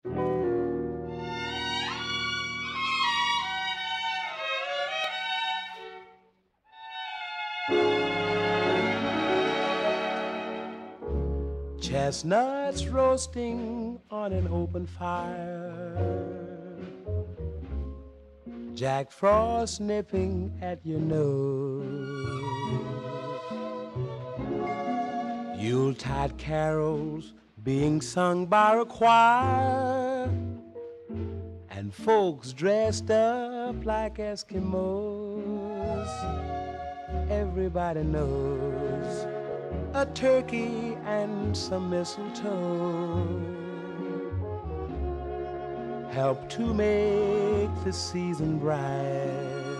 Chestnuts roasting on an open fire, Jack Frost nipping at your nose, Yuletide carols being sung by a choir, and folks dressed up like Eskimos. Everybody knows a turkey and some mistletoe help to make the season bright.